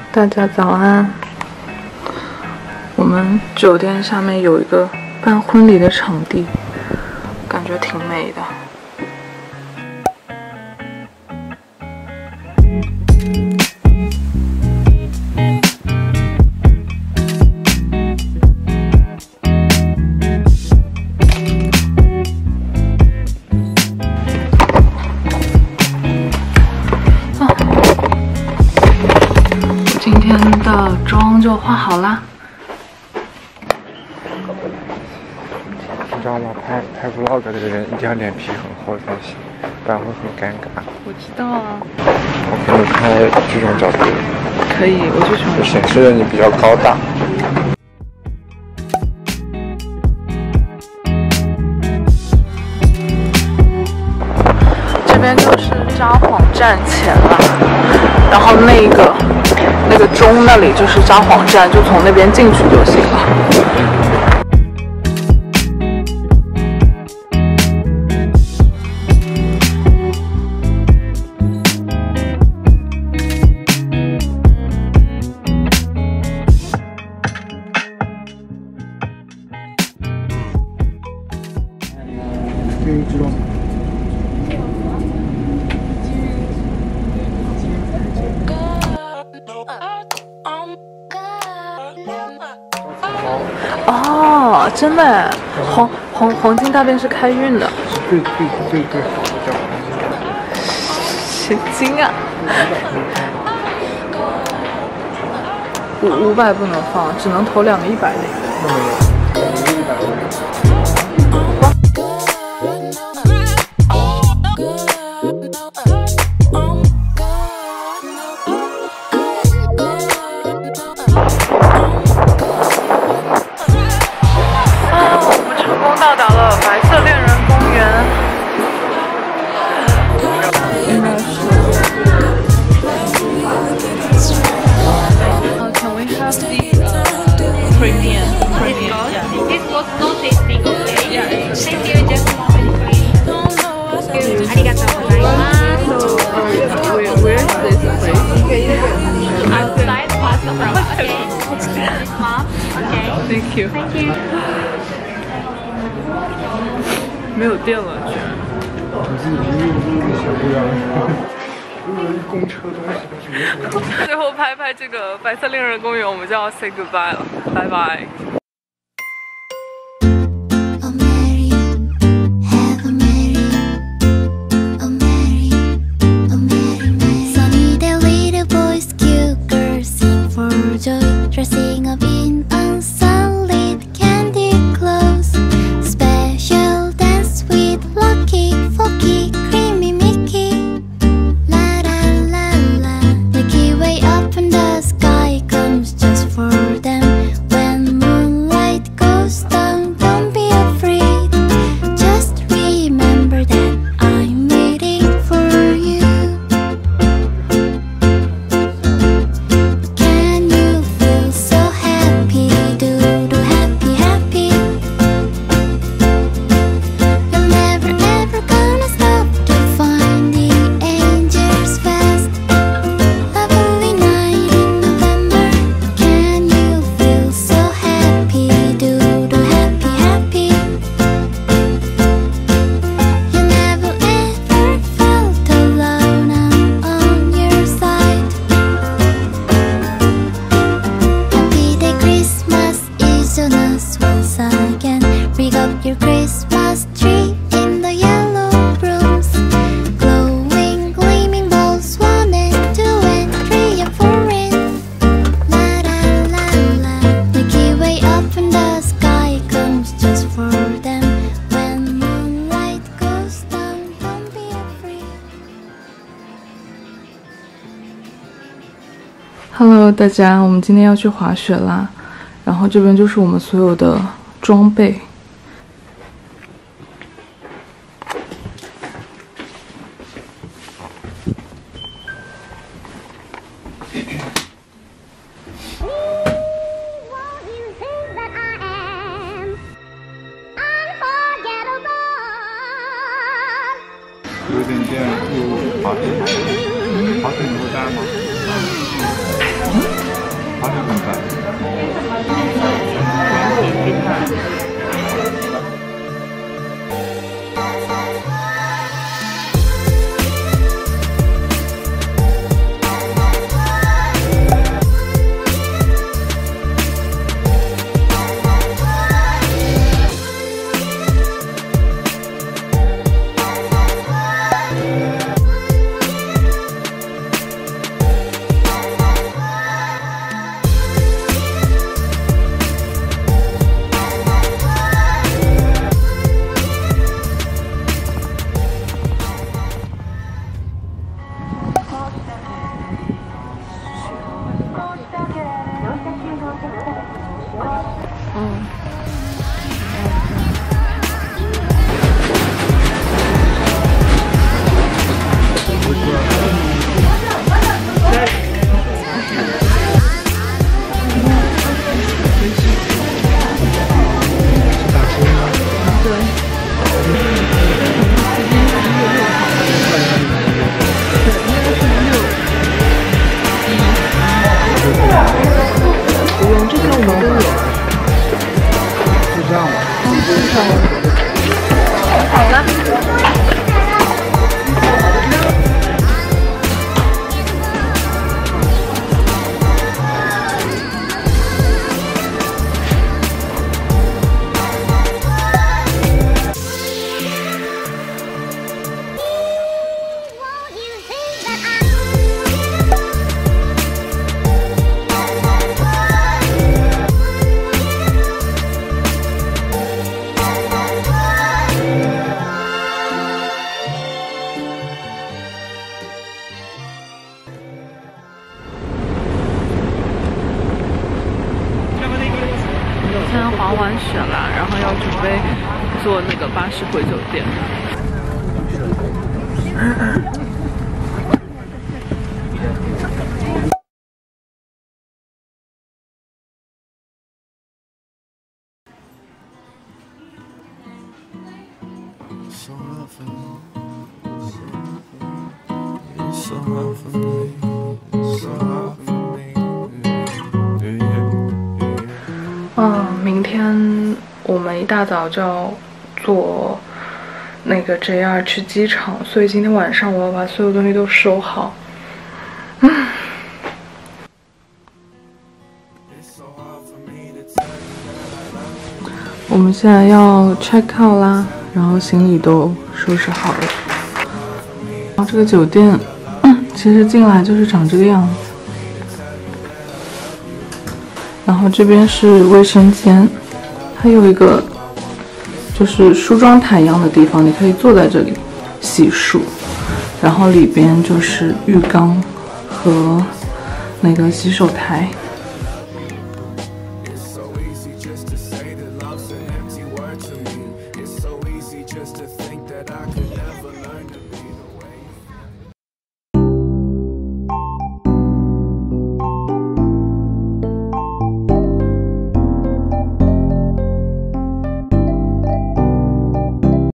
大家早安。我们酒店下面有一个办婚礼的场地，感觉挺美的。今天的妆就化好啦。 你知道吗？拍 vlog 的人一定要脸皮很厚才行，不然会很尴尬。 我知道啊。 我给你拍这种角度。 可以，我就喜欢。 就显示着你比较高大。 这边就是札幌站前了，然后那个钟那里就是札幌站，就从那边进去就行了。哦，真的，黄金大便是开运的， 是最好的叫黄金大便。 神经啊！500不能放，只能投2个100的。 那没有，2个100都没有。 到达了白色恋人公园，应该是。Can we have the premium? This was no tasting, okay? Thank you, just a moment, please. ありがとうございます。 Where is this place? Outside, past from. Okay. Mom. Okay. Thank you. Thank you. 没有电了，居然。 你自己平时小不了，公车东西都是没什么。 最后拍这个白色恋人公园，我们就要 say goodbye 了，拜拜。 Dressing up in unsullied candy clothes, special dance with Lucky, Forky, Creamy Mickey. La la la la, Milky Way up in the sky comes just for them. When moonlight goes down, don't be afraid. Just remember that I'm waiting for you. Can you feel so happy? Do happy happy. You're never ever gonna stop to find the angels fast. Lovely night in November. Can you feel so happy? Do happy happy. You never ever felt alone. I'm on your side. Happy day Christmas is on us once again. Rig up your Christmas tree in the yellow rooms. Glowing, gleaming balls, 1 and 2 and 3 and 4 and la la la la. Milky Way up in the sky comes just for them. When moonlight goes down, don't be afraid. Hello， 大家，我们今天要去滑雪啦。然后这边就是我们所有的装备。 有点电又滑雪。 滑水你会带吗？滑水怎么带？ 现在滑完雪了，然后要准备坐那个巴士回酒店。明天我们一大早就要坐那个 JR 去机场，所以今天晚上我要把所有东西都收好。我们现在要 check out 啦，然后行李都收拾好了。然后这个酒店，其实进来就是长这个样子。然后这边是卫生间，它有一个就是梳妆台一样的地方，你可以坐在这里洗漱。然后里边就是浴缸和那个洗手台。